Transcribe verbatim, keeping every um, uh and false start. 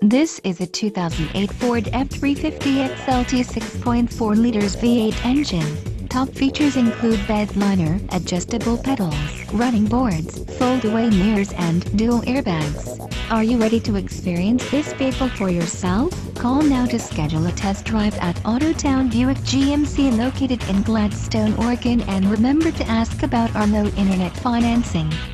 This is a two thousand eight Ford F three fifty X L T six point four liters V eight engine. Top features include bed liner, adjustable pedals, running boards, foldaway mirrors and dual airbags. Are you ready to experience this vehicle for yourself? Call now to schedule a test drive at Autotown Buick G M C located in Gladstone, Oregon, and remember to ask about our low internet financing.